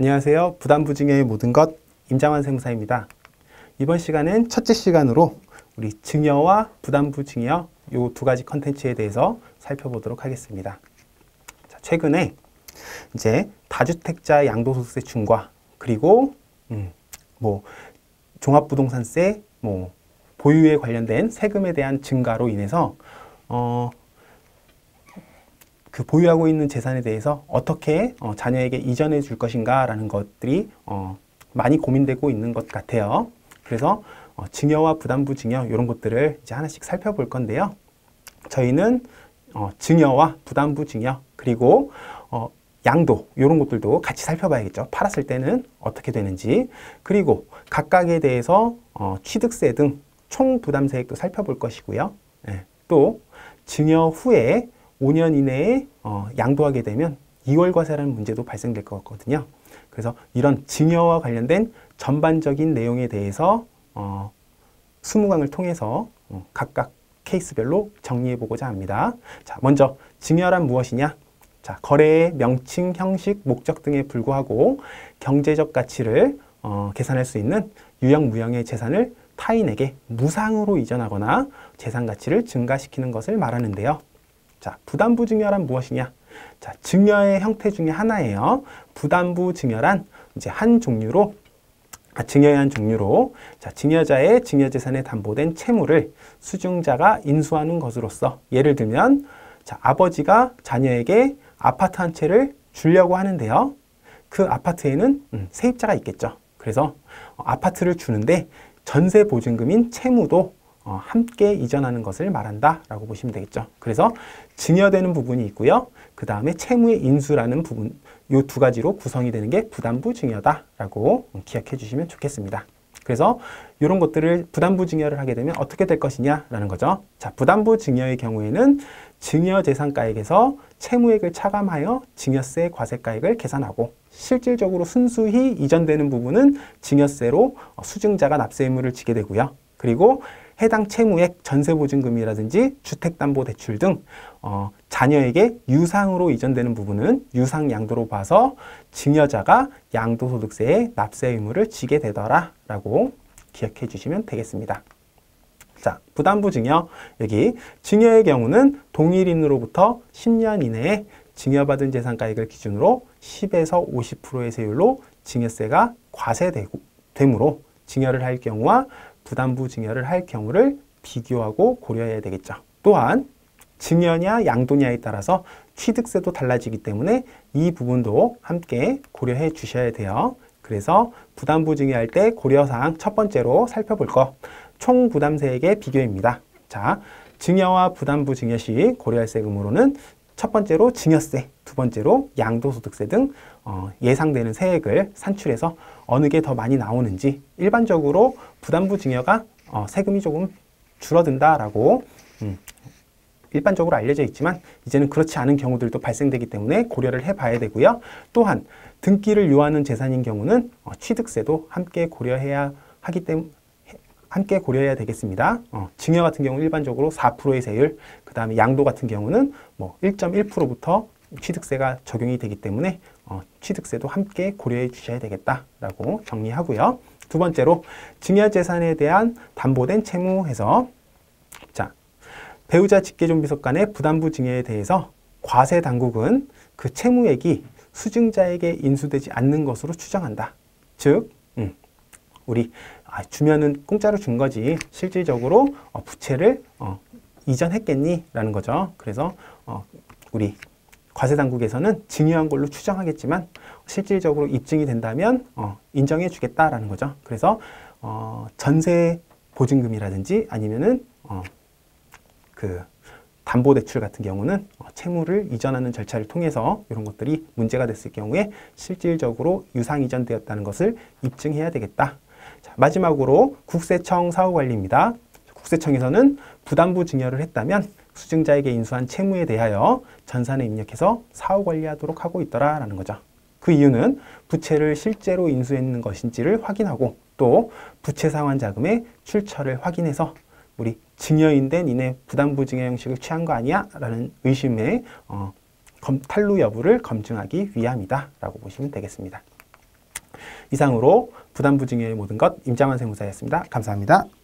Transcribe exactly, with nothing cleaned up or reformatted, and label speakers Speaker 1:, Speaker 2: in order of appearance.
Speaker 1: 안녕하세요. 부담부증여의 모든 것 임장환 세무사입니다. 이번 시간은 첫째 시간으로 우리 증여와 부담부증여 이 두 가지 컨텐츠에 대해서 살펴보도록 하겠습니다. 자, 최근에 이제 다주택자 양도소득세 중과 그리고 음, 뭐 종합부동산세, 뭐 보유에 관련된 세금에 대한 증가로 인해서 어, 그 보유하고 있는 재산에 대해서 어떻게 어, 자녀에게 이전해 줄 것인가 라는 것들이 어, 많이 고민되고 있는 것 같아요. 그래서 어, 증여와 부담부 증여 이런 것들을 이제 하나씩 살펴볼 건데요. 저희는 어, 증여와 부담부 증여 그리고 어, 양도 이런 것들도 같이 살펴봐야겠죠. 팔았을 때는 어떻게 되는지, 그리고 각각에 대해서 어, 취득세 등 총 부담세액도 살펴볼 것이고요. 네. 또 증여 후에 오 년 이내에 어, 양도하게 되면 이월과세라는 문제도 발생될 것 같거든요. 그래서 이런 증여와 관련된 전반적인 내용에 대해서 어, 이십 강을 통해서 어, 각각 케이스별로 정리해보고자 합니다. 자, 먼저 증여란 무엇이냐? 자, 거래의 명칭, 형식, 목적 등에 불구하고 경제적 가치를 어, 계산할 수 있는 유형, 무형의 재산을 타인에게 무상으로 이전하거나 재산 가치를 증가시키는 것을 말하는데요. 자, 부담부 증여란 무엇이냐? 자, 증여의 형태 중에 하나예요. 부담부 증여란 이제 한 종류로, 아, 증여의 한 종류로, 자, 증여자의 증여재산에 담보된 채무를 수증자가 인수하는 것으로서, 예를 들면, 자, 아버지가 자녀에게 아파트 한 채를 주려고 하는데요. 그 아파트에는 음, 세입자가 있겠죠. 그래서 어, 아파트를 주는데 전세 보증금인 채무도 어, 함께 이전하는 것을 말한다 라고 보시면 되겠죠. 그래서 증여되는 부분이 있고요. 그 다음에 채무의 인수라는 부분, 이 두 가지로 구성이 되는 게 부담부 증여다 라고 기억해 주시면 좋겠습니다. 그래서 이런 것들을 부담부 증여를 하게 되면 어떻게 될 것이냐 라는 거죠. 자, 부담부 증여의 경우에는 증여재산가액에서 채무액을 차감하여 증여세 과세가액을 계산하고, 실질적으로 순수히 이전되는 부분은 증여세로 수증자가 납세 의무를 지게 되고요. 그리고 해당 채무액, 전세보증금이라든지 주택담보대출 등 어, 자녀에게 유상으로 이전되는 부분은 유상양도로 봐서 증여자가 양도소득세에 납세 의무를 지게 되더라 라고 기억해 주시면 되겠습니다. 자, 부담부 증여, 여기 증여의 경우는 동일인으로부터 십 년 이내에 증여받은 재산가액을 기준으로 십에서 오십 퍼센트의 세율로 증여세가 과세되므로 증여를 할 경우와 부담부 증여를 할 경우를 비교하고 고려해야 되겠죠. 또한 증여냐 양도냐에 따라서 취득세도 달라지기 때문에 이 부분도 함께 고려해 주셔야 돼요. 그래서 부담부 증여할 때 고려사항 첫 번째로 살펴볼 것, 총 부담세액의 비교입니다. 자, 증여와 부담부 증여 시 고려할 세금으로는 첫 번째로 증여세, 두 번째로 양도소득세 등 어, 예상되는 세액을 산출해서 어느 게 더 많이 나오는지, 일반적으로 부담부 증여가 어, 세금이 조금 줄어든다라고 음, 일반적으로 알려져 있지만 이제는 그렇지 않은 경우들도 발생되기 때문에 고려를 해봐야 되고요. 또한 등기를 요하는 재산인 경우는 어, 취득세도 함께 고려해야 하기 때문에 함께 고려해야 되겠습니다. 어, 증여 같은 경우 일반적으로 사 퍼센트의 세율, 그 다음에 양도 같은 경우는 뭐 일 점 일 퍼센트부터 취득세가 적용이 되기 때문에 어, 취득세도 함께 고려해 주셔야 되겠다라고 정리하고요. 두 번째로 증여재산에 대한 담보된 채무에서, 자, 배우자 직계존비속 간의 부담부 증여에 대해서 과세 당국은 그 채무액이 수증자에게 인수되지 않는 것으로 추정한다. 즉, 음, 우리 아, 주면은 공짜로 준 거지 실질적으로 어, 부채를 어, 이전했겠니? 라는 거죠. 그래서 어, 우리 과세당국에서는 증여한 걸로 추정하겠지만 실질적으로 입증이 된다면 어, 인정해 주겠다라는 거죠. 그래서 어, 전세 보증금이라든지 아니면은 어, 그 담보대출 같은 경우는 어, 채무를 이전하는 절차를 통해서 이런 것들이 문제가 됐을 경우에 실질적으로 유상 이전되었다는 것을 입증해야 되겠다. 자, 마지막으로 국세청 사후관리입니다. 국세청에서는 부담부 증여를 했다면 수증자에게 인수한 채무에 대하여 전산에 입력해서 사후관리하도록 하고 있더라라는 거죠. 그 이유는 부채를 실제로 인수했는 것인지를 확인하고 또 부채 상환 자금의 출처를 확인해서 우리 증여인된 이내 부담부 증여 형식을 취한 거 아니야? 라는 의심의 어, 검, 탄루 여부를 검증하기 위함이다 라고 보시면 되겠습니다. 이상으로 부담부증여의 모든 것 임장환 세무사였습니다. 감사합니다.